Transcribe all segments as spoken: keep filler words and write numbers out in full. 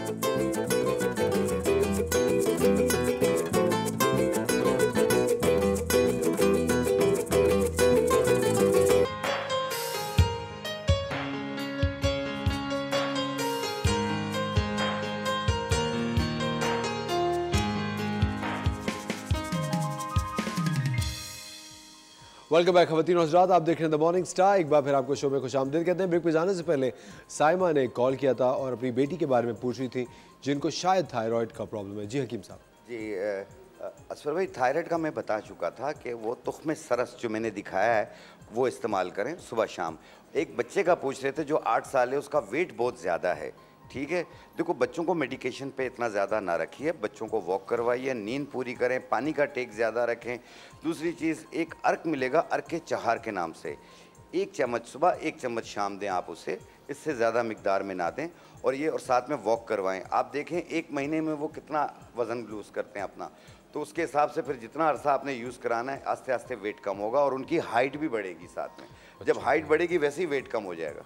Welcome back खवातीन और हज़रात, आप देख रहे हैं द मॉर्निंग स्टार। एक बार फिर आपको शो में खुशामदीद कहते हैं। ब्रेक पे जाने से पहले साइमा ने कॉल किया था और अपनी बेटी के बारे में पूछ रही थी जिनको शायद थायराइड का प्रॉब्लम है। जी हकीम साहब। जी असफर भाई, थायराइड का मैं बता चुका था कि वो तुख्म सरस जो मैंने दिखाया है वो इस्तेमाल करें सुबह शाम। एक बच्चे का पूछ रहे थे जो आठ साल है, उसका वेट बहुत ज़्यादा है। ठीक है, देखो बच्चों को मेडिकेशन पे इतना ज़्यादा ना रखिए, बच्चों को वॉक करवाइए, नींद पूरी करें, पानी का टेक ज़्यादा रखें। दूसरी चीज़, एक अर्क मिलेगा, अर्क के चहार के नाम से, एक चम्मच सुबह एक चम्मच शाम दें आप उसे, इससे ज़्यादा मिकदार में ना दें। और ये और साथ में वॉक करवाएं। आप देखें एक महीने में वो कितना वज़न लूज़ करते हैं अपना, तो उसके हिसाब से फिर जितना अरसा आपने यूज़ कराना है आस्ते आस्ते वेट कम होगा और उनकी हाइट भी बढ़ेगी साथ में। जब हाइट बढ़ेगी वैसे ही वेट कम हो जाएगा।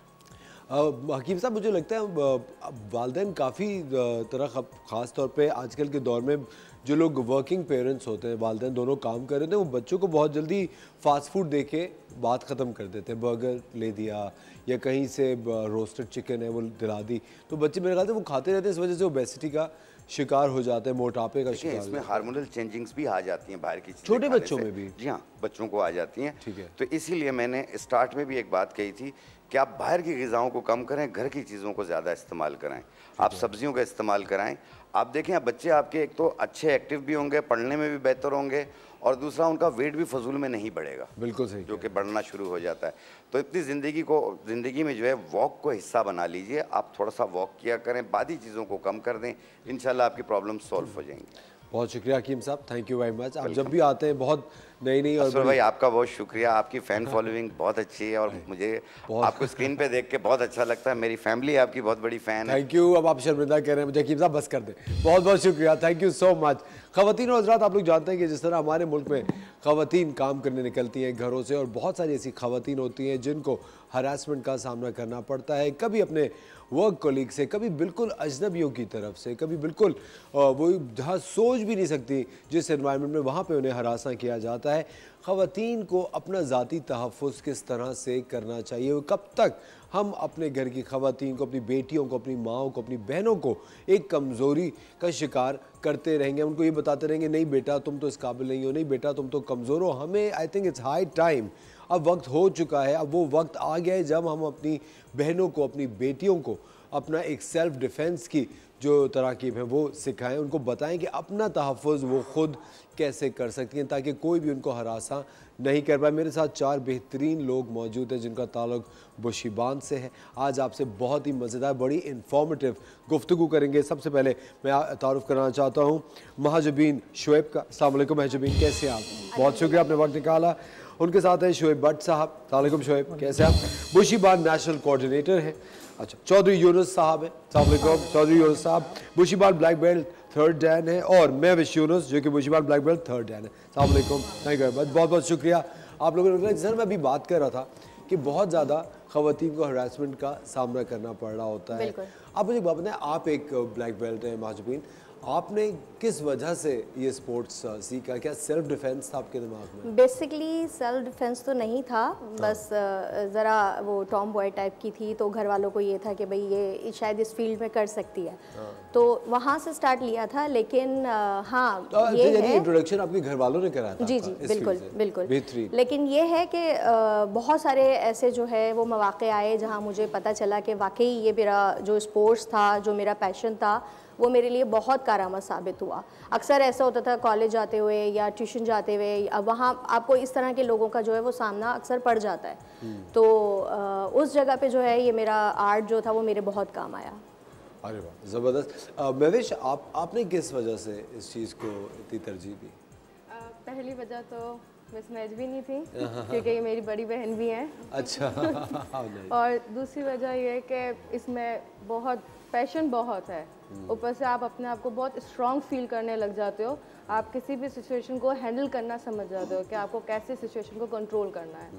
हकीम साहब, मुझे लगता है वालिदैन काफ़ी तरह, ख़ास तौर पे आजकल के दौर में जो लोग वर्किंग पेरेंट्स होते हैं, वालिदैन दोनों काम कर रहे थे, वो बच्चों को बहुत जल्दी फास्ट फूड दे के बात ख़त्म कर देते हैं। बर्गर ले दिया या कहीं से रोस्टेड चिकन है वो दिला दी, तो बच्चे मेरे ख्याल से वो खाते रहते हैं, इस वजह से ओबेसिटी का शिकार हो जाते हैं, मोटापे का शिकार। इसमें हार्मोनल चेंजिंग्स भी आ जाती हैं बाहर की चीज़ें, छोटे बच्चों में भी। जी हाँ, बच्चों को आ जाती हैं। ठीक है, तो इसीलिए मैंने स्टार्ट में भी एक बात कही थी कि आप बाहर की ग़िज़ाओं को कम करें, घर की चीज़ों को ज़्यादा इस्तेमाल कराएं। आप सब्जियों का इस्तेमाल कराएं। आप देखें, आप बच्चे आपके एक तो अच्छे एक्टिव भी होंगे, पढ़ने में भी बेहतर होंगे, और दूसरा उनका वेट भी फजूल में नहीं बढ़ेगा। बिल्कुल सही, जो कि बढ़ना शुरू हो जाता है। तो इतनी ज़िंदगी को ज़िंदगी में जो है वॉक को हिस्सा बना लीजिए। आप थोड़ा सा वॉक किया करें, बाकी चीज़ों को कम कर दें, इंशाल्लाह आपकी प्रॉब्लम सॉल्व हो जाएंगी। बहुत शुक्रिया हकीम साहब, थैंक यू वेरी मच। आप जब भी आते हैं बहुत नई नई। और भाई आपका बहुत शुक्रिया, आपकी फ़ैन फॉलोइंग बहुत अच्छी है और मुझे आपको स्क्रीन पे देख के बहुत अच्छा लगता है। मेरी फैमिली आपकी बहुत बड़ी फ़ैन है। Thank you. अब आप शर्मिंदा कह रहे हैं मुझे हकीम साहब, बस कर दें। बहुत बहुत शुक्रिया, थैंक यू सो मच। ख़वातीन और हज़रात, आप लोग जानते हैं कि जिस तरह हमारे मुल्क में ख़वातीन काम करने निकलती हैं घरों से, और बहुत सारी ऐसी ख़वातीन होती हैं जिनको हरासमेंट का सामना करना पड़ता है, कभी अपने वर्क कोलीग से, कभी बिल्कुल अजनबियों की तरफ से, कभी बिल्कुल वो जहाँ सोच भी नहीं सकती जिस एनवायरनमेंट में, वहाँ पे उन्हें हरासा किया जाता है। ख़वातीन को अपना ज़ाती तहफ़्फ़ुज़ किस तरह से करना चाहिए, कब तक हम अपने घर की ख़वातीन को, अपनी बेटियों को, अपनी माँओं को, अपनी बहनों को एक कमज़ोरी का शिकार करते रहेंगे, उनको ये बताते रहेंगे नहीं बेटा तुम तो इस काबिल नहीं हो, नहीं बेटा तुम तो कमज़ोर हो। हमें I think it's high time, अब वक्त हो चुका है, अब वो वक्त आ गया है जब हम अपनी बहनों को, अपनी बेटियों को अपना एक सेल्फ़ डिफेंस की जो तराकीब है वो सिखाएं, उनको बताएं कि अपना तहफ़्फ़ुज़ वो ख़ुद कैसे कर सकती हैं ताकि कोई भी उनको हरासा नहीं कर पाए। मेरे साथ चार बेहतरीन लोग मौजूद हैं जिनका ताल्लुक़ बुशीबान से है। आज आपसे बहुत ही मज़ेदार, बड़ी इन्फॉर्मेटिव गुफ्तगू करेंगे। सबसे पहले मैं तारुफ़ कराना चाहता हूँ महजबीन शुएब का। अस्सलाम वालेकुम महजबीन, कैसे हैं आप? बहुत शुक्रिया आपने वक्त निकाला। उनके साथ हैं शुएब भट्ट साहब। अस्सलाम वालेकुम शुएब, कैसे आप? बुशीबान नेशनल कोऑर्डिनेटर हैं। अच्छा, चौधरी यूनुस साहब हैं। अस्सलाम वालेकुम चौधरी यूनुस साहब, Bushiban black belt third dan है, और महविश यूनुस जो कि Bushiban black belt third dan है। अस्सलाम वालेकुम, थैंक यू बहुत बहुत शुक्रिया आप लोगों ने। सर मैं अभी बात कर रहा था कि बहुत ज़्यादा ख़वातीन को हरासमेंट का सामना करना पड़ रहा होता है। आप मुझे बात बताएं, आप एक ब्लैक बेल्ट हैं महजबीन, आपने किस वजह से ये स्पोर्ट्स सीखा? क्या सेल्फ डिफेंस था आपके दिमाग में? बेसिकली सेल्फ डिफेंस तो नहीं था, बस ज़रा वो टॉम बॉय टाइप की थी, तो घर वालों को ये था कि भाई ये शायद इस फील्ड में कर सकती है, तो वहाँ से स्टार्ट लिया था। लेकिन हाँ तो ये है इंट्रोडक्शन आपके घर वालों ने कराया था? जी जी बिल्कुल बिल्कुल बेहतरीन। लेकिन ये है कि बहुत सारे ऐसे जो है वो मौक़े आए जहाँ मुझे पता चला कि वाकई ये मेरा जो स्पोर्ट्स था, जो मेरा पैशन था, वो मेरे लिए बहुत कारआमद साबित हुआ। अक्सर ऐसा होता था कॉलेज जाते हुए या ट्यूशन जाते हुए, अब वहाँ आपको इस तरह के लोगों का जो है वो सामना अक्सर पड़ जाता है, तो आ, उस जगह पे जो है ये मेरा आर्ट जो था वो मेरे बहुत काम आया। अरे वाह, ज़बरदस्त। महविश, आप आपने किस वजह से इस चीज़ को इतनी तरजीह दी? पहली वजह तो मिस मैच भी नहीं थी क्योंकि ये मेरी बड़ी बहन भी हैं। अच्छा और दूसरी वजह ये है कि इसमें बहुत पैशन बहुत है, ऊपर से आप अपने आप को बहुत स्ट्रॉन्ग फील करने लग जाते हो, आप किसी भी सिचुएशन को हैंडल करना समझ जाते हो कि आपको कैसे सिचुएशन को कंट्रोल करना है।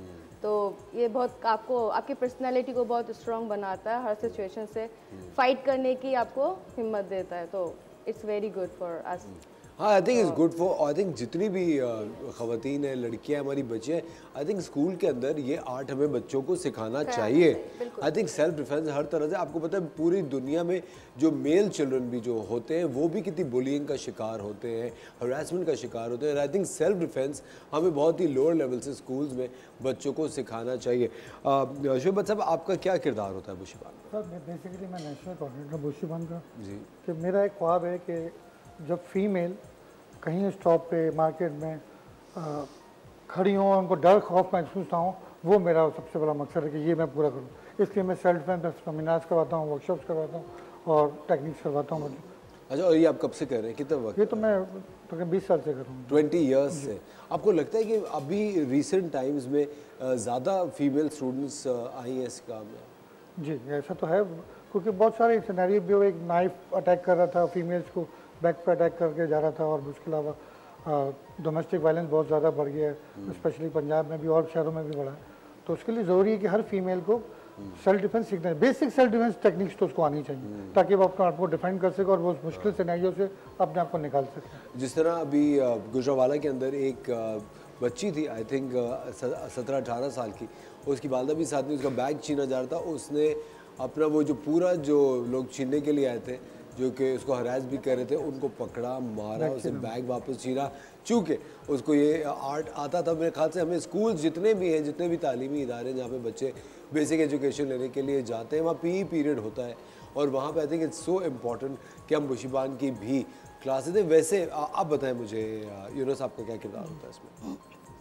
तो ये बहुत आपको आपकी पर्सनालिटी को बहुत स्ट्रांग बनाता है, हर सिचुएशन से फाइट करने की आपको हिम्मत देता है, तो it's very good for us. हाँ, I think is good for, I think जितनी भी ख़वातीन हैं, लड़कियां हमारी बच्चे हैं, आई थिंक स्कूल के अंदर ये आर्ट हमें बच्चों को सिखाना चाहिए। आई थिंक सेल्फ डिफेंस हर तरह से, आपको पता है पूरी दुनिया में जो मेल चिल्ड्रन भी जो होते हैं वो भी कितनी बुलिंग का शिकार होते हैं, हरासमेंट का शिकार होते हैं। आई थिंक सेल्फ डिफेंस हमें बहुत ही लोअर लेवल से स्कूल्स में बच्चों को सिखाना चाहिए। शोभत साहब, आपका क्या किरदार होता है बुशिबान में? सर, मैं बेसिकली मैं नेशनल कोऑर्डिनेटर बुशिबान का जी। कि मेरा एक ख्वाब है कि जब फीमेल कहीं स्टॉप पे मार्केट में आ, खड़ी हों, उनको डर खौफ महसूस ना हो, वो मेरा सबसे बड़ा मकसद है कि ये मैं पूरा करूँ। इसलिए मैं सेल्फ डिफेंस सेमिनार्स करवाता हूँ, वर्कशॉप्स करवाता हूँ और टेक्निक्स करवाता हूँ। अच्छा, और ये आप कब से कर रहे हैं, कितना वक्त? ये तो मैं तकरीबन बीस साल से कर रहा हूँ। ट्वेंटी ईयर्स से। आपको लगता है कि अभी रिसेंट टाइम्स में ज़्यादा फीमेल स्टूडेंट्स आई हैं इस काम में? जी, ऐसा तो है, क्योंकि बहुत सारे सिनेरियो भी वो, एक नाइफ अटैक कर रहा था फीमेल्स को, बैक पे अटैक करके जा रहा था, और उसके अलावा डोमेस्टिक वायलेंस बहुत ज़्यादा बढ़ गया है, स्पेशली पंजाब में भी और शहरों में भी बढ़ा है। तो उसके लिए ज़रूरी है कि हर फीमेल को सेल्फ डिफेंस सीखना है, बेसिक सेल्फ डिफेंस टेक्निक्स तो उसको आनी चाहिए, ताकि वो अपने आप को डिफेंड कर सके और वो उस मुश्किल सिनेरियो से अपने आप को निकाल सके। जिस तरह अभी गुजरावाला के अंदर एक बच्ची थी, आई थिंक सत्रह अठारह साल की, उसकी वालदा भी साथ में, उसका बैग छीना जा रहा था, उसने अपना वो जो पूरा जो लोग छीनने के लिए आए थे, जो कि उसको हरास भी कर रहे थे, उनको पकड़ा, मारा, उसे बैग वापस छीना। चूँकि उसको ये आर्ट आता था, मेरे ख्याल से हमें स्कूल जितने भी हैं, जितने भी तालीमी इदारे हैं जहाँ पे बच्चे बेसिक एजुकेशन लेने के लिए जाते हैं, वहाँ पी पीरियड होता है, और वहाँ पे I think it's so important कि हम बुशिबान की भी क्लासेस दें। वैसे आप बताएं मुझे, यूनुस आपका क्या किरदार होता है इसमें?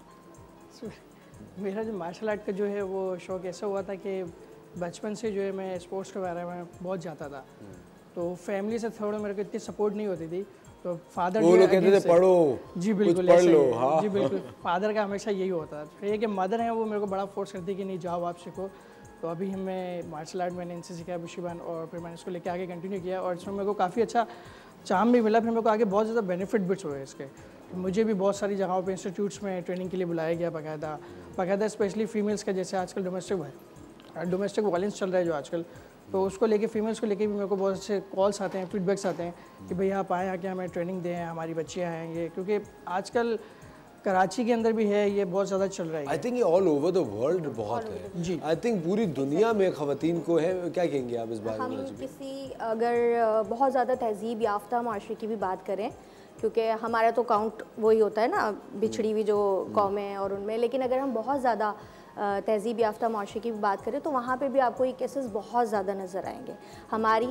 मेरा जो मार्शल आर्ट का जो है वो शौक़ ऐसा हुआ था कि बचपन से जो है मैं स्पोर्ट्स के बारे में बहुत जाता था, तो फैमिली से थोड़ा मेरे को इतनी सपोर्ट नहीं होती थी, तो फादर वो लोग कहते थे पढ़ो, जी बिल्कुल पढ़ ऐसा लो, ही, हाँ। जी बिल्कुल फादर का हमेशा यही होता था। फिर ये कि मदर है वो मेरे को बड़ा फोर्स करती कि नहीं जाओ आप सीखो, तो अभी हमें मार्शल आर्ट मैंने इनसे सीखा बुशिबान, और फिर मैंने इसको लेके आगे कंटिन्यू किया, और इसमें मेरे को काफ़ी अच्छा चाम भी मिला, फिर मेरे को आगे बहुत ज़्यादा बेनिफिट भी हुए इसके। मुझे भी बहुत सारी जगहों पे इंस्टीट्यूट्स में ट्रेनिंग के लिए बुलाया गया बाकायदा बाकायदा स्पेशली फीमेल्स का, जैसे आजकल डोमेस्टिक डोमेस्टिक वायलेंस चल रहा है जो आजकल, तो उसको लेके फीमेल्स को लेके भी मेरे को बहुत अच्छे कॉल्स आते हैं, फीडबैक्स आते हैं कि भैया आप आए आके हमें ट्रेनिंग दें, हमारी बच्चियाँ हैं ये, क्योंकि आजकल कराची के अंदर भी है, ये बहुत ज़्यादा चल रहा है। आई थिंक ये ऑल ओवर द वर्ल्ड बहुत है जी। आई थिंक पूरी दुनिया में ख़वातीन को है। क्या कहेंगे आप इस बारे में? हम किसी अगर बहुत ज़्यादा तहजीब याफ्ता माशरे की भी बात करें, क्योंकि हमारा तो काउंट वही होता है ना, बिछड़ी हुई जो कौमें हैं और उनमें, लेकिन अगर हम बहुत ज़्यादा तहजीब याफ्ता माशरे की भी बात करें तो वहाँ पे भी आपको ये केसेस बहुत ज़्यादा नज़र आएंगे। हमारे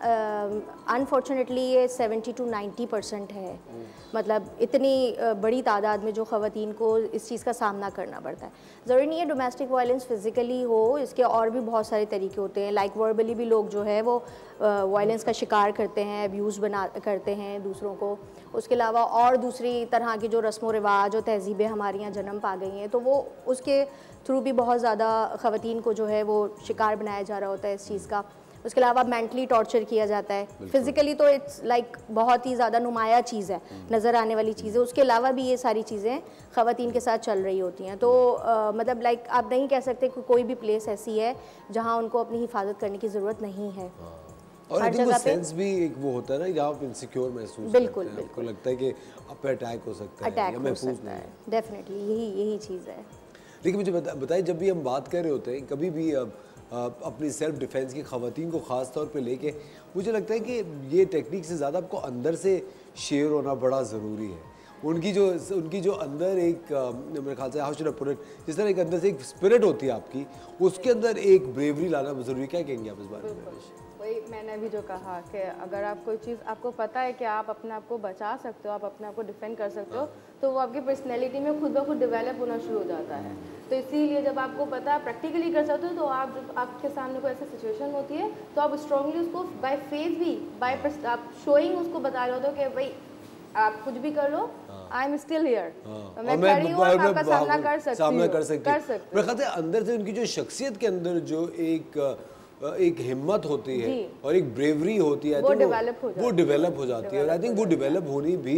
यहाँ अनफॉर्चुनेटली ये सेवेंटी टू नाइन्टी परसेंट है, मतलब इतनी बड़ी तादाद में जो ख़वातीन को इस चीज़ का सामना करना पड़ता है। ज़रूरी नहीं है डोमेस्टिक वायलेंस फ़िज़िकली हो, इसके और भी बहुत सारे तरीके होते हैं, लाइक वर्बली भी लोग जो है वो वायलेंस का शिकार करते हैं, अब्यूज़ बना करते हैं दूसरों को। उसके अलावा और दूसरी तरह की जो रस्म व रिवाज और तहजीबें हमारे यहाँ जन्म पा गई हैं, तो वो उसके थ्रू भी बहुत ज़्यादा ख़वातीन को जो है वो शिकार बनाया जा रहा होता है इस चीज़ का। उसके अलावा मेंटली टॉर्चर किया जाता है, फिज़िकली तो इट्स लाइक like, बहुत ही ज़्यादा नुमाया चीज़ है, नज़र आने वाली चीज़ है। उसके अलावा भी ये सारी चीज़ें ख़वातीन के साथ चल रही होती हैं, तो आ, मतलब लाइक like, आप नहीं कह सकते कि कोई भी प्लेस ऐसी है जहाँ उनको अपनी हिफाजत करने की ज़रूरत नहीं है। और हर जगह पे सेंस भी एक वो होता है ना, जहाँ आप इनसिक्योर महसूस बिल्कुल करते हैं, आपको बिल्कुल लगता है कि आप पे अटैक हो सकता है, अटैक या हो महफूज सकता नहीं है, डेफिनेटली यही यही चीज़ है। लेकिन मुझे बता बताइए, जब भी हम बात कर रहे होते हैं कभी भी अब अपनी सेल्फ डिफेंस की ख़वातीन को ख़ास तौर पे लेके, मुझे लगता है कि ये टेक्निक से ज़्यादा आपको अंदर से शेयर होना बड़ा ज़रूरी है। उनकी जो उनकी जो अंदर एक मेरे ख्याल से how should I put it, जिस तरह एक अंदर से एक स्पिरिट होती है आपकी, उसके अंदर एक ब्रेवरी लाना ज़रूरी है। क्या कहेंगे आप इस बारे में? वही मैंने भी जो कहा कि अगर आप कोई चीज़ आपको पता है कि आप अपने आप को बचा सकते हो, आप अपने आप को डिफेंड कर सकते हो, तो वो आपकी पर्सनैलिटी में खुद ब खुद डेवलप होना शुरू हो जाता है। तो इसीलिए जब आपको पता है प्रैक्टिकली कर सकते हो, तो आप जब आपके सामने कोई ऐसी सिचुएशन होती है तो आप स्ट्रांगली उसको बाय फेस भी बाय आप शोइंग उसको बता रहे होते हो कि भाई आप कुछ भी कर लो, आई एम स्टिल हियर, मैं खड़ी हूँ, आप आपका सामना कर सकती सामना कर सकती कर सकते मेरे ख्याल से अंदर से उनकी जो शख्सियत के अंदर जो एक एक हिम्मत होती है और एक ब्रेवरी होती है, वो डेवलप हो वो डेवलप हो जाती है। और आई थिंक वो डेवलप होनी भी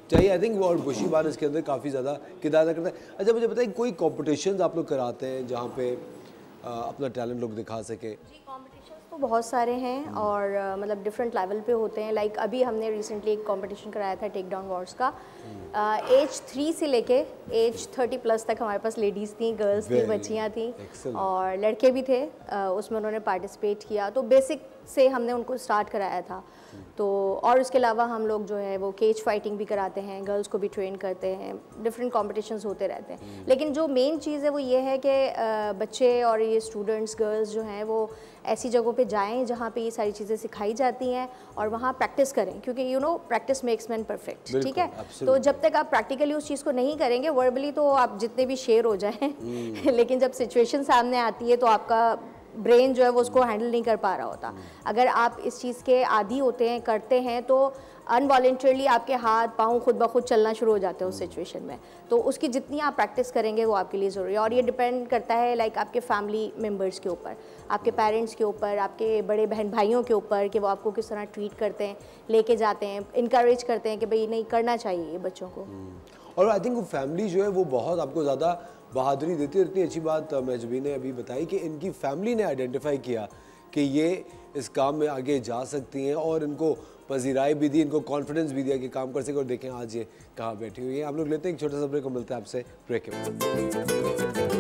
चाहिए। आई थिंक वो और बुशीबान इसके अंदर काफ़ी ज़्यादा किरदार करता है। अच्छा मुझे बताइए कोई कॉम्पिटिशन्स आप लोग कराते हैं जहाँ पे आ, अपना टैलेंट लोग दिखा सके? जी कॉम्पिटिशन्स तो बहुत सारे हैं और uh, मतलब डिफरेंट लेवल पे होते हैं। लाइक like, अभी हमने रिसेंटली एक कंपटीशन कराया था टेक डाउन वॉर्स का। एज थ्री से लेके एज थर्टी प्लस तक हमारे पास लेडीज़ थी, गर्ल्स थी, बच्चियाँ थी और लड़के भी थे। uh, उसमें उन्होंने पार्टिसिपेट किया। तो बेसिक से हमने उनको स्टार्ट कराया था। तो और उसके अलावा हम लोग जो है वो केज फाइटिंग भी कराते हैं, गर्ल्स को भी ट्रेन करते हैं, डिफरेंट कॉम्पिटिशन्स होते रहते हैं। लेकिन जो मेन चीज़ है वो ये है कि बच्चे और ये स्टूडेंट्स गर्ल्स जो हैं वो ऐसी जगहों पे जाएं जहाँ पे ये सारी चीज़ें सिखाई जाती हैं और वहाँ प्रैक्टिस करें, क्योंकि you know practice makes man perfect. ठीक है, तो जब तक आप प्रैक्टिकली उस चीज़ को नहीं करेंगे, वर्बली तो आप जितने भी शेर हो जाएं लेकिन जब सिचुएशन सामने आती है तो आपका ब्रेन जो है वो उसको हैंडल नहीं कर पा रहा होता। अगर आप इस चीज़ के आदी होते हैं, करते हैं, तो अनवॉलेंटरली आपके हाथ पाँव खुद ब खुद चलना शुरू हो जाते हैं उस सिचुएशन में। तो उसकी जितनी आप प्रैक्टिस करेंगे वो आपके लिए ज़रूरी है। और ये डिपेंड करता है लाइक आपके फैमिली मेम्बर्स के ऊपर, आपके पेरेंट्स के ऊपर, आपके बड़े बहन भाइयों के ऊपर कि वो आपको किस तरह ट्रीट करते हैं, लेके जाते हैं, इनकरेज करते हैं कि भाई नहीं करना चाहिए बच्चों को। और आई थिंक फैमिली जो है वो बहुत आपको ज़्यादा बहादुरी देती है। इतनी अच्छी बात महजबी ने अभी बताई कि इनकी फैमिली ने आइडेंटिफाई किया कि ये इस काम में आगे जा सकती हैं और इनको पजीराई भी दी, इनको कॉन्फिडेंस भी दिया कि काम कर सके। और देखें आज ये कहाँ बैठी हुई है। आप लोग लेते हैं एक छोटा सा ब्रेक, को मिलता है आपसे ब्रेक के।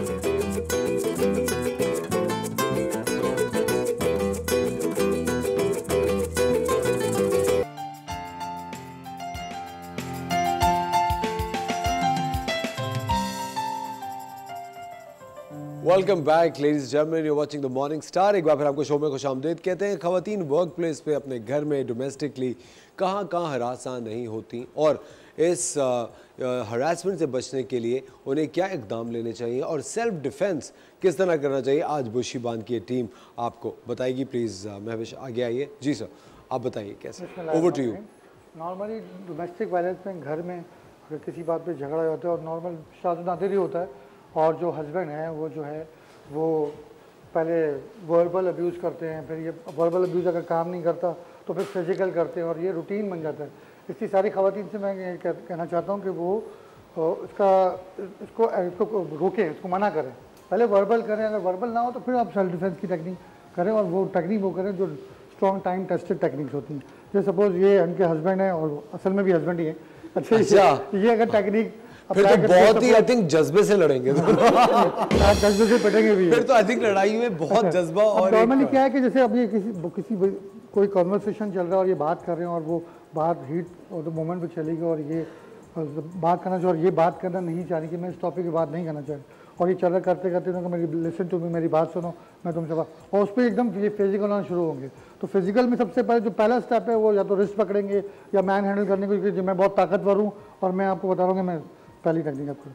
Welcome back ladies gentleman, you watching the morning star. एक बार फिर आपको शो में खुशामदीद कहते हैं। खवातीन वर्क प्लेस पे अपने घर में डोमेस्टिकली कहाँ कहाँ हरासा नहीं होती और इस हरासमेंट से बचने के लिए उन्हें क्या इकदाम लेने चाहिए और सेल्फ डिफेंस किस तरह करना चाहिए, आज बुशीबान की टीम आपको बताएगी। प्लीज़ महविश आगे आइए। जी सर, आप बताइए कैसे। Over to you. Normally domestic violence में घर में अगर किसी बात पे झगड़ा होता है और नॉर्मल शादी ही होता है और जो हस्बैंड है वो जो है वो पहले वर्बल अब्यूज़ करते हैं, फिर ये वर्बल अब्यूज़ अगर काम नहीं करता तो फिर फिजिकल करते हैं और ये रूटीन बन जाता है। इसकी सारी ख़वातीन से मैं ये कह, कहना चाहता हूँ कि वो उसका इसको इसको रोकें, इसको मना करें। पहले वर्बल करें, अगर वर्बल ना हो तो फिर आप सेल्फ डिफेंस की टेक्निक करें और वो टेक्निक वो करें जो स्ट्रॉन्ग टाइम टेस्टेड टेक्निक्स होती हैं। जैसे सपोज ये उनके हस्बैंड है और असल में भी हस्बैंड ही है। अच्छा, अच्छा। ये अगर टेक्निक फिर तो बहुत ही आई थिंक जज्बे से लड़ेंगे जज्बे से पिटेंगे भी। फिर तो आई थिंक लड़ाई में बहुत जज्बा। और नॉर्मली क्या है कि जैसे अब ये किसी किसी कोई कॉन्वर्सेशन चल रहा है और ये बात कर रहे हैं और वो बात हीट और द मोमेंट पे चली गई और ये बात करना चाहिए और ये बात करना नहीं चाह रही कि मैं इस टॉपिक की बात नहीं करना चाह रही और ये चल रहा करते करते तो मेरी लिसन टू मी, मेरी बात सुनो, मैं तुमसे बात, और उस पर एकदम ये फिजिकल होना शुरू होंगे। तो फिजिकल में सबसे पहले जो पहला स्टेप है वो या तो रिस्ट पकड़ेंगे या मैन हैंडल करने को, क्योंकि मैं बहुत ताकतवर हूँ और मैं आपको बता रहा हूँ कि मैं पहली टेक्निक आपको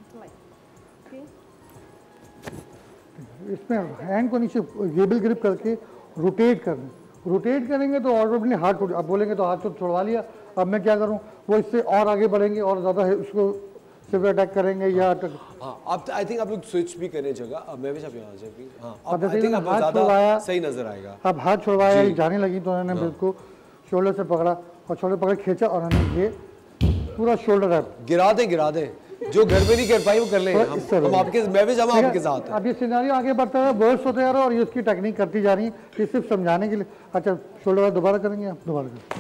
इसमें हैंड को नीचे गेबल ग्रिप करके रोटेट करना। रोटेट करेंगे तो ऑटोमेटिकली हाथ, अब बोलेंगे तो हाथ को छुड़वा लिया। अब मैं क्या करूं, वो इससे और आगे बढ़ेंगे और ज़्यादा उसको सिर्फ अटैक करेंगे या हाँ, अब आई थिंक आप लोग स्विच भी करें जगह। अब मैं भी सब यहाँ से भी हाँ, अब आई थिंक हाथ छुड़वाया, सही नजर आएगा। अब हाथ छुड़वाया, जाने लगी तो उन्होंने बिल्कुल शोल्डर से पकड़ा और शोल्डर पकड़ खींचा और उन्होंने ये पूरा शोल्डर रैप गिरा दे गिरा दे जो घर में नहीं कर पाई वो कर ले। हम, हम आपके मैं भी जमा आपके साथ। अब ये सिनेरियो आगे बढ़ता है, वर्ड्स होते जा रहे हैं और ये उसकी टेक्निक करती जा रही है, ये सिर्फ समझाने के लिए। अच्छा, शोल्डर दोबारा करेंगे आप, दोबारा करें।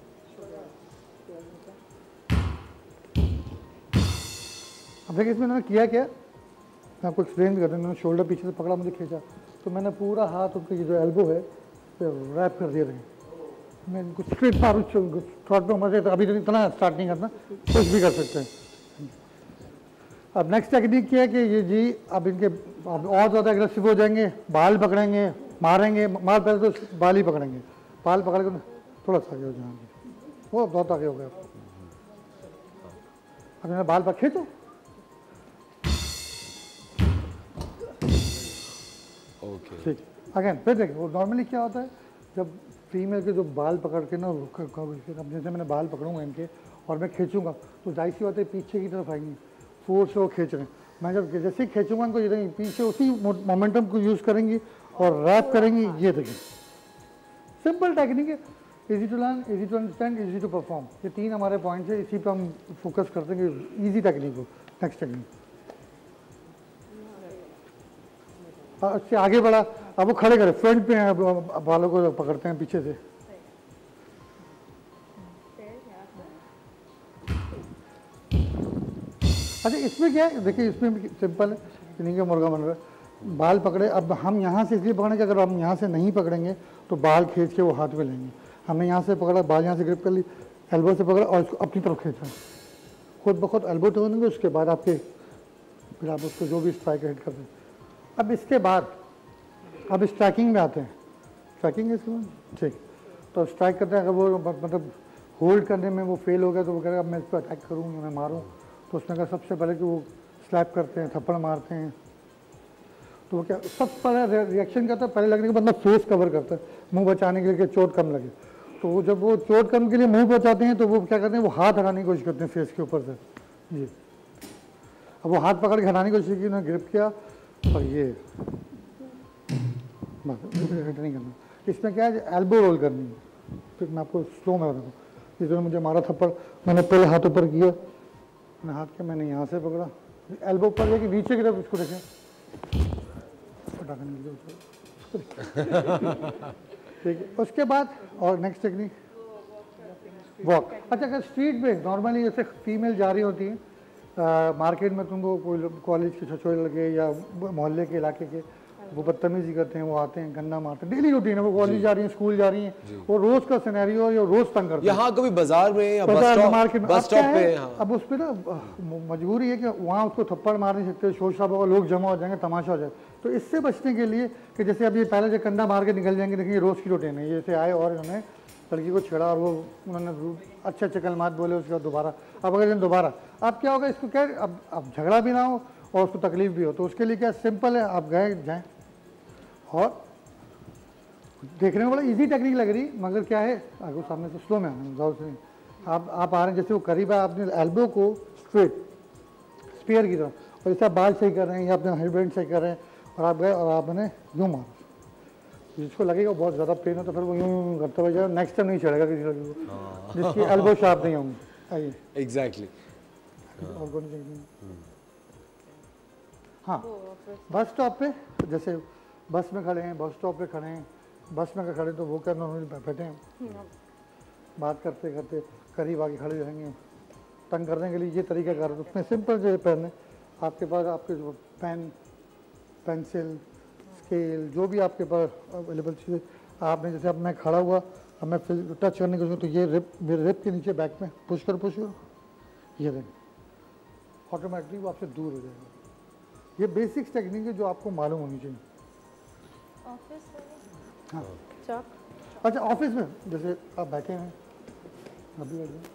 अब देखिए इसमें मैंने किया क्या, मैं आपको एक्सप्लेन भी कर दूँ। मैंने शोल्डर पीछे से पकड़ा, मुझे खींचा तो मैंने पूरा हाथ उनके ये जो एल्बो है रैप कर दिया। मैं कुछ स्ट्रेट मारूँ थ्रॉट पे मजे, तो अभी तो इतना स्टार्ट नहीं करना, कुछ भी कर सकते हैं। अब नेक्स्ट टेक्निक क्या है कि ये जी अब इनके अब और ज़्यादा एग्रेसिव हो जाएंगे, बाल पकड़ेंगे, मारेंगे। मार पहले तो बाल ही पकड़ेंगे, बाल पकड़ कर थोड़ा सा आगे हो जाएंगे, वो बहुत आगे हो गया। अब मैंने बाल पर खींचो, ठीक। अगेन फिर देखिए वो नॉर्मली क्या होता है, जब फीमेल के जो बाल पकड़ के ना, अब जैसे मैंने बाल पकड़ूंगा इनके और मैं खींचूंगा तो जाहिर सी बात है पीछे की तरफ आएंगी, फोर्स से वो खींच रहे हैं। मैं जब जैसे ही खींचूंगा इनको ये पीछे उसी मोमेंटम को यूज़ करेंगी और रैप करेंगी। ये देखिए सिंपल टेक्निक है, easy to learn, easy to understand, easy to perform, ये तीन हमारे पॉइंट्स है, इसी पे हम फोकस करते हैं कि इजी टेक्निक हो। नेक्स्ट टेक्निक अच्छे आगे बढ़ा, अब वो खड़े करें, फ्रंट पे हैं, बालों को पकड़ते हैं पीछे से। अच्छा इसमें क्या है, देखिए इसमें सिंपल है, इन्हीं का मुर्गा बन रहा है। बाल पकड़े, अब हम यहाँ से इसलिए पकड़ेंगे, अगर हम यहाँ से नहीं पकड़ेंगे तो बाल खींच के वो हाथ में लेंगे। हमने यहाँ से पकड़ा, बाल यहाँ से ग्रिप कर ली, एल्बो से पकड़ा और इसको अपनी तरफ खींचा, खुद ब खुद एल्बो टर्नेंगे, उसके बाद आपके फिर आप उसको जो भी स्ट्राइक हिट करते हैं। अब इसके बाद अब स्ट्राइकिंग में आते हैं, स्ट्राइकिंग इसके बाद ठीक, तो स्ट्राइक करते हैं। अगर वो मतलब होल्ड करने में वो फेल हो गया तो वो कहेगा अब मैं इसको अटैक करूँ या मैं मारूँ, तो उसमें कहा सबसे पहले कि वो स्लैप करते हैं, थप्पड़ मारते हैं। तो वो क्या सबसे पहले रिएक्शन करता है, पहले लगने के बंदा फेस कवर करता है मुंह बचाने के लिए कि चोट कम लगे। तो वो जब वो चोट कम के लिए मुंह बचाते हैं तो वो क्या करते हैं, वो हाथ हटाने की कोशिश करते हैं फेस के ऊपर से जी। अब वो हाथ पकड़ के हटाने की कोशिश की, उन्होंने ग्रिप किया और ये हिट नहीं करना। इसमें क्या है, एल्बो रोल करनी है। फिर मैं आपको स्लो में बताऊँ, जिस मुझे मारा थप्पड़, मैंने पहले हाथ ऊपर किया, मैंने हाथ किया, मैंने यहाँ से पकड़ा, एल्बो ऊपर लेके नीचे की तरफ इसको देखें, ठीक है। उसके बाद और नेक्स्ट टेक्निक वॉक। अच्छा अगर स्ट्रीट पे नॉर्मली जैसे फीमेल जा रही होती है मार्केट में, तुमको कोई कॉलेज के छोटे लगे या मोहल्ले के इलाके के, वो बदतमीजी करते हैं, वो आते हैं गन्ना मारते हैं, डेली रूटीन है, वो कॉलेज जा रही हैं, स्कूल जा रही हैं, वो रोज का सिनेरियो है, रोज तंग करते हैं। यहाँ कभी बाजार में या बस स्टॉप मार्केट में बस स्टॉप पे, हाँ। अब उस पर ना मजबूरी है कि वहाँ उसको थप्पड़ मार नहीं सकते, शोर शराबा होगा, लोग जमा हो जाएंगे, तमाशा हो जाए। तो इससे बचने के लिए कि जैसे अब ये पहले जो कंधा मार के निकल जाएंगे, देखिए रोज की रूटीन है, जैसे आए और उन्होंने लड़की को छेड़ा और वो उन्होंने अच्छे अच्छे कलमात बोले, उसके बाद दोबारा, अब अगर दोबारा अब क्या होगा, इसको क्या अब अब झगड़ा भी ना हो और उसको तकलीफ भी हो, तो उसके लिए क्या सिंपल है, आप गए जाएँ। और देखने में बड़ा इजी टेक्निक लग रही, मगर क्या है, आगे सामने से स्लो में आना, ज़्यादा से नहीं। आप आप आ रहे हैं, जैसे वो करीब है, आपने एल्बो को स्ट्रेट स्पेयर की तरह, और जैसे आप बाल सही कर रहे हैं या अपने हेडबैंड सही कर रहे हैं और आप गए और आपने यूँ मारा, जिसको लगेगा बहुत ज़्यादा पेन हो तो फिर वो यूँ करते हुए जाए, नेक्स्ट टाइम नहीं चढ़ेगा किसी लड़की को जिसकी एल्बो शार्प नहीं होंगी। आइए एग्जैक्टली। और कौन सी, हाँ बस स्टॉप पे, जैसे बस में खड़े हैं, बस स्टॉप पे खड़े हैं, बस में खड़े तो वो क्या नॉर्मली बैठे हैं, बात करते करते करीब आके खड़े रहेंगे, तंग करने के लिए ये तरीका कर, उसमें सिंपल जो है पेन है आपके पास, आपके जो पेन पेंसिल स्केल जो भी आपके पास अवेलेबल चीज़ें, आपने जैसे अब मैं खड़ा हुआ, अब मैं फिर टच करने की कोशिश, तो ये रिप मेरे रिप के नीचे बैक में पुश कर पुश करो, ये देखें ऑटोमेटिकली वो आपसे दूर हो जाएगा। ये बेसिक्स टेक्निक है जो आपको मालूम होनी चाहिए। हाँ अच्छा ऑफिस में जैसे आप बैठे हैं, अभी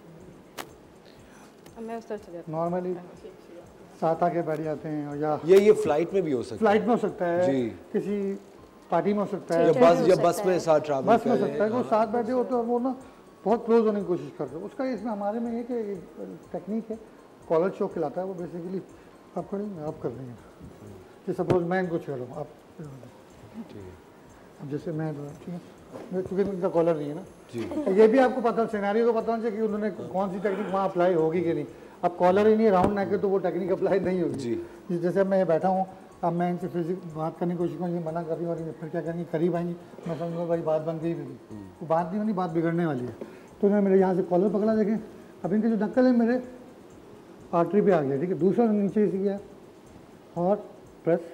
नॉर्मली साथ आके बैठ जाते हैं, या ये ये फ्लाइट में भी हो सकता है, फ्लाइट में हो सकता है जी, किसी पार्टी में हो सकता है, या बस या बस में साथ ट्रैवल बस में हो सकता है, वो साथ बैठे हो तो वो ना बहुत क्लोज होने की कोशिश करते हैं। उसका इसमें हमारे में ये कि टेक्निक है, कॉलर चोक खिलाता है वो, बेसिकली आप खड़े आप कर देंगे, कि सपोज मैं इनको छेड़ूँ आप, अब जैसे मैं ठीक है, क्योंकि इनका कॉलर नहीं है ना जी, ये भी आपको पता सिनेरियो को पता होना चाहिए कि उन्होंने कौन सी टेक्निक वहाँ अप्लाई होगी कि नहीं। अब कॉलर ही नहीं राउंड नेक है तो वो टेक्निक अप्लाई नहीं होगी जी। जैसे मैं बैठा हूँ, अब मैं इनसे फिजिक बात करने की कोशिश करूँ, ये मना कर रही हूँ और फिर क्या करेंगे, करीब आएंगी, मैं समझूंगा भाई बात बन गई भी, वो बात नहीं बनी, बात बिगड़ने वाली है। तो उन्होंने मेरे यहाँ से कॉलर पकड़ा, देखें अब इनके जो नक्कल है मेरे आर्टरी पे आ गया, ठीक है, दूसरा नीचे से किया और प्रेस,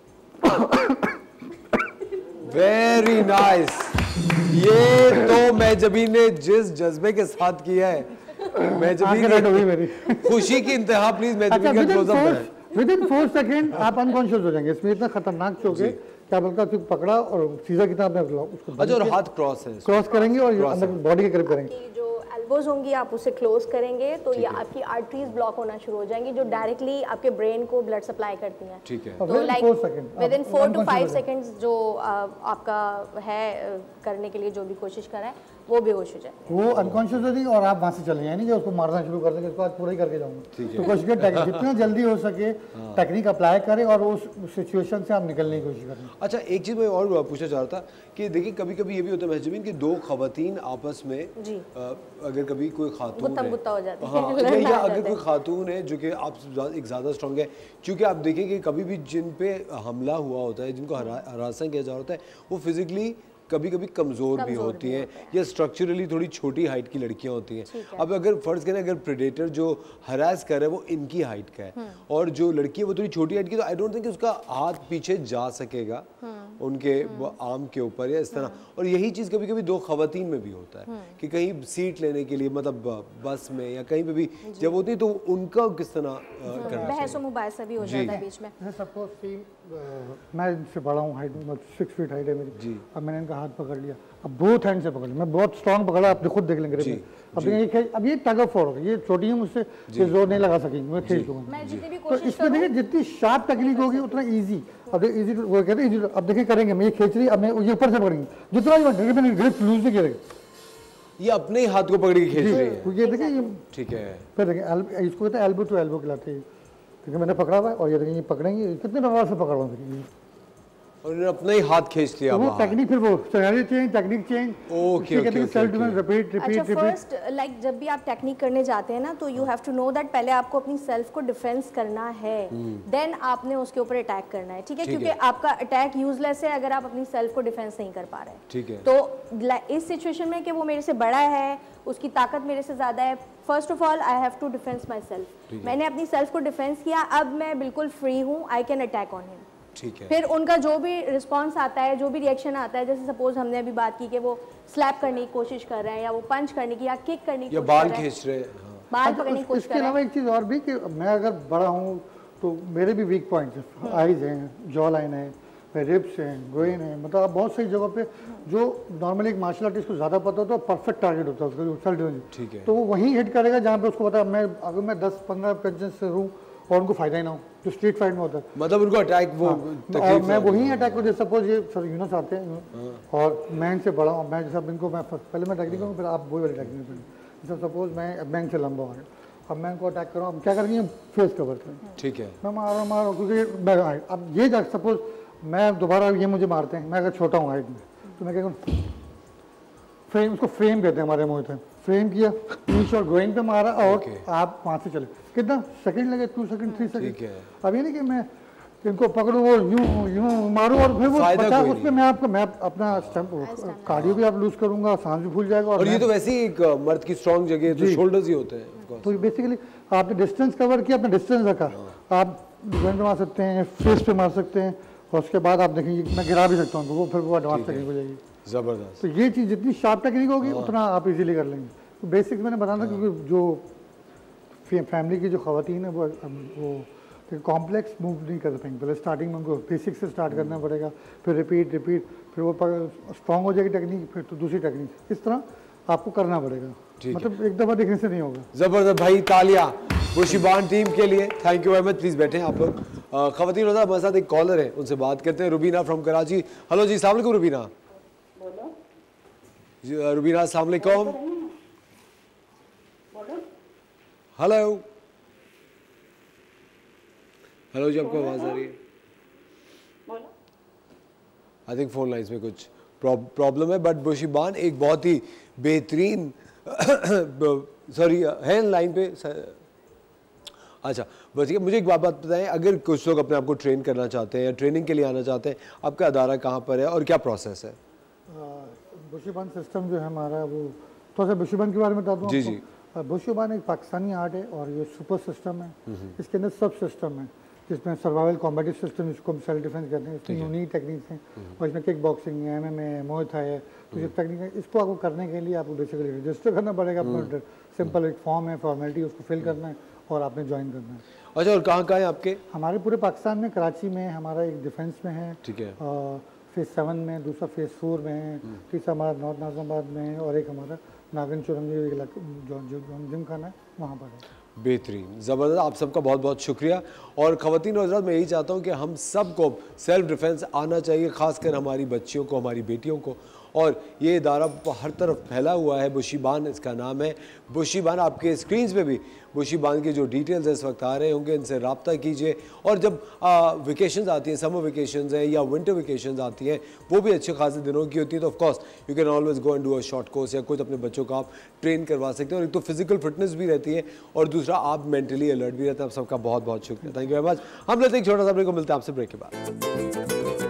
वेरी नाइस। ये तो मैजबी ने जिस जज्बे के साथ किया है, मैजबी ने मेरी खुशी की इंतहा, प्लीज मैजबी का क्लोज अप करें। विद इन फोर सेकेंड आप अनकॉन्शियस हो जाएंगे, इसमें इतना खतरनाक चोक है क्या बल्कि उसको पकड़ा और सीधा कितना आपने उसको, अच्छा और हाथ क्रॉस है, क्रॉस करेंगे और अंदर बॉडी के करीब करेंगे, जो एल्बोज होंगी आप उसे क्लोज करेंगे तो ये आपकी आर्टरीज ब्लॉक होना शुरू हो जाएंगी, जो डायरेक्टली आपके ब्रेन को ब्लड सप्लाई करती हैं। ठीक है, तो like within four to five seconds जो आपका है करने के लिए जो भी कोशिश कर रहे हैं, वो बेहोश हो जाएंगे। वो अनकॉन्शियस हो जाएगी और आप वहाँ से चले जाएंगे, नहीं कि उसको मारना शुरू कर देंगे, इसको आज पूरा ही करके जाऊंगा। तो कोशिश करें जितना जल्दी हो सके टेक्निक अप्लाई करें और उस सिचुएशन से आप निकलने की कोशिश करें। अच्छा, एक चीज़ मैं और पूछना चाह रहा था कि देखिए कभी कभी ये भी होता है महजबीन कि दो खवातीन आपस में जी। आ, अगर कभी कोई खातून गुत्तम है, गुत्ता हो जाती है, हाँ, लड़ना या, या आ अगर जाता कोई है। खातून है जो कि आप ज्या- एक ज़्यादा स्ट्रॉन्ग है, क्योंकि आप देखें कि कभी भी जिन पे हमला हुआ होता है, जिनको हरा हरासा किया जा रहा होता है, वो फिजिकली कभी कभी कमज़ोर भी होती हैं या स्ट्रक्चरली थोड़ी छोटी हाइट की लड़कियां होती हैं। अब अगर फ़र्ज़ करें अगर प्रेडेटर जो हरास कर रहा है वो इनकी हाइट का है और जो लड़की है वो थोड़ी छोटी हाइट की, तो आई डोंट थिंक उसका हाथ पीछे जा सकेगा उनके आर्म के ऊपर या इस तरह। और यही चीज़ कभी कभी दो खवातीन में भी होता है कि कहीं सीट लेने के लिए, मतलब बस में या कहीं पे भी जब होती है तो उनका किस तरह करना बहस और मुबाहिसा भी हो जाता है बीच में। सपोज कि मैं इनसे बड़ा हूँ, हाइट में सिक्स फीट हाइट है मेरी, अब मैंने इनका हाथ पकड़ लिया, अब बोथ हैंड से पकड़ लिया, मैं बहुत स्ट्रॉन्ग पकड़ा, आप खुद देख लेंगे में। अब ये अब ये टग ऑफ वॉर होगा, ये छोटी है मुझसे, ये जोर नहीं लगा सकेंगी, मैं खींच लूंगा। मैं जितनी भी तो कोशिश इसमें देखिए जितनी शार्प टेक्निक होगी उतना इजी। अब इजी वो कहते हैं, अब देखिए करेंगे, मैं ये खींच रही, अब मैं ये ऊपर से पकड़ेंगे, जितना भी मैंने ग्रिप लूज नहीं किया, ये अपने ही हाथ को पकड़ के खींच रही है। ये देखिए ये ठीक है, फिर देखिए इसको कहते हैं एल्बो टू एल्बो खिलाते हैं, क्योंकि मैंने पकड़ा हुआ है और ये देखिए ये पकड़ेंगे, कितने नंबर से पकड़ रहा हूँ और उन्होंने अपना ही हाथ खींच लिया। वो टेक्निक फिर वो scenario change, technique change. Okay okay self defence, repeat repeat अच्छा, रिपीट। फर्स्ट लाइक जब भी आप टेक्निक करने जाते हैं ना, तो you have to know that पहले आपको अपनी सेल्फ को डिफेंस करना है, देन आपने उसके ऊपर अटैक करना है, ठीक है? क्योंकि आपका अटैक यूजलेस है अगर आप अपनी सेल्फ को डिफेंस नहीं कर पा रहे हैं। ठीक है। तो इस सिचुएशन में कि वो मेरे से बड़ा है, उसकी ताकत मेरे से ज़्यादा है, first of all I have to defence myself. मैंने अपनी सेल्फ को डिफेंस किया, अब मैं बिल्कुल फ्री हूँ, I can attack on him. ठीक है। फिर उनका जो भी रिस्पांस आता है, जो भी रिएक्शन आता है, जैसे सपोज हमने अभी बात की कि वो स्लैप करने की कोशिश कर रहे हैं या वो पंच करने की या किक करने की या कोशिश बाल कर रहे हैं, खींच रहे हैं, हाँ। बाल पकड़ने की कोशिश इसके कर रहे अलावा हैं। एक चीज़ और भी कि मैं अगर बड़ा हूँ तो मेरे भी वीक पॉइंट्स हैं, आइज हैं, जॉ लाइन है, रिब्स हैं, गोइन है, मतलब आप बहुत सही जगह पे जो नॉर्मली एक मार्शल आर्टिस्ट को ज़्यादा पता होता है, परफेक्ट टारगेट होता है उसका सेल्फ डिफेंस। ठीक है। तो वो वहीं हिट करेगा जहाँ पे उसको पता है मैं अगर मैं दस पंद्रह पंचेस से हूँ और उनको फायदा ही ना हो, जो स्ट्रीट फाइट में होता है। मतलब उनको अटैक वो और मैं वही अटैक को, जैसे सपोज ये सर यूनस आते हैं और मैं इनसे बड़ा हूँ, मैं जैसे इनको मैं पहले मैं टेक्निक करूँ, फिर आप वही वाली टेक्निक करें। जैसे सपोज मैं मैं इनसे लंबा हो गया, अब मैं इनको अटैक करूँ, अब क्या करेंगे, फेस कवर करें। ठीक है। मैं मार रहा मार क्योंकि मैं अब ये सपोज मैं दोबारा ये मुझे मारते हैं, मैं अगर छोटा हूँ हाइट में, तो मैं क्या करूँ, फ्रेम, उसको फ्रेम कहते हैं हमारे मुँह में, फ्रेम किया, नीचे और ग्रोइन पे मारा और आप वहाँ से चले, कितना सेकंड लगे, टू सेकंड थ्री सेकंड। अब ये नहीं कि मैं इनको पकड़ूँ और यूं यूं मारूँ और फिर वो पचास उस पर मैं आपका मैं अपना कार्डियो भी आप लूज करूँगा, सांस भी फूल जाएगा। और ये तो वैसे ही एक मर्द की स्ट्रॉन्ग जगह है, तो शोल्डर्स ही होते हैं। तो बेसिकली आपने डिस्टेंस कवर किया, आपने डिस्टेंस रखा, आप ग्रोइन पे मार सकते हैं, फेस पे मार सकते हैं, और उसके बाद आप देखेंगे मैं गिरा भी सकता हूँ, वो फिर वो एडवांस टेक्निक हो जाएगी। जबरदस्त। तो ये चीज़ जितनी शार्प टेक्निक होगी उतना आप इजीली कर लेंगे। तो बेसिक्स मैंने बताना, क्योंकि जो फैमिली की जो खवातीन है वो वो कॉम्प्लेक्स मूव नहीं कर पाएंगे, पहले स्टार्टिंग में उनको बेसिक से स्टार्ट करना पड़ेगा, फिर रिपीट रिपीट, फिर वो स्ट्रॉन्ग हो जाएगी टेक्निक, फिर तो दूसरी टेक्निक, इस तरह आपको करना पड़ेगा, मतलब एक दफ़ा देखने से नहीं होगा। जबरदस्त भाई, तालियां बुशीबान टीम के लिए, thank you very much. Please बैठे आप लोग। खवातीन रोज़ा हमारे साथ एक कॉलर है, उनसे बात करते हैं। रुबीना फ्रॉम कराची। हेलो जी, अस्सलाम वालेकुम रुबीना। जी रुबीना, अस्सलाम वालेकुम। हेलो हेलो जी, आपको आवाज़ आ रही है? आई थिंक फोन लाइन्स में कुछ प्रॉब्लम है, बट बुशीबान एक बहुत ही बेहतरीन सॉरी है लाइन पे। अच्छा बस ठीक है, मुझे एक बात बात बताएं, अगर कुछ लोग अपने आप को ट्रेन करना चाहते हैं या ट्रेनिंग के लिए आना चाहते हैं, आपका अदारा कहाँ पर है और क्या प्रोसेस है? बुशीबान सिस्टम जो है हमारा, वो थोड़ा सा बुशीबान के बारे में बता दूँ। जी जी। बुशीबान एक पाकिस्तानी आर्ट है और ये सुपर सिस्टम है, इसके अंदर सब सिस्टम है, जिसमें सर्वाइवल कॉम्बेटिव सिस्टम, जिसको हम सेल्फ डिफेंस कहते हैं, इसमें यूनिक टेक्निक्स हैं, और इसमें किक बॉक्सिंग है, M M A, Muay Thai है, तो ये टेक्निक है। इसको आपको करने के लिए आपको बेसिकली रजिस्टर करना पड़ेगा, अपना सिंपल एक फॉर्म है, फॉर्मेलिटी, उसको फिल करना है और आपने ज्वाइन करना है। अच्छा, और कहाँ कहाँ है आपके? हमारे पूरे पाकिस्तान में, कराची में हमारा एक डिफेंस में है, ठीक है, फेज सेवन में, दूसरा फेज फोर में है, तीसरा हमारा नॉर्थ नाज़िमाबाद में है, और एक हमारा नागन चुरंगी जिम खाना है, वहाँ पर है। बेहतरीन, ज़बरदस्त, आप सबका बहुत बहुत शुक्रिया। और ख़वातीन और हज़रात, मैं यही चाहता हूँ कि हम सब को सेल्फ डिफेंस आना चाहिए, ख़ासकर हमारी बच्चियों को, हमारी बेटियों को, और ये इदारा हर तरफ फैला हुआ है। बुशीबान इसका नाम है। बुशीबान, आपके स्क्रीन पे भी बुशीबान की जो डिटेल्स इस वक्त आ रहे होंगे, इनसे रब्ता कीजिए। और जब वेकेशंस आती हैं, समर वेकेशंस हैं या विंटर वेकेशंस आती हैं, वो भी अच्छे खासे दिनों की होती है, तो of course you can always go and do a short course या कुछ अपने बच्चों को आप ट्रेन करवा सकते हैं। और एक तो फिजिकल फिटनेस भी रहती है और दूसरा आप मेंटली अलर्ट भी रहते हैं। आप सबका बहुत बहुत शुक्रिया, थैंक यू वेरी मच। हम लेते हैं एक छोटा सा ब्रेक, को मिलते हैं आपसे ब्रेक के बाद।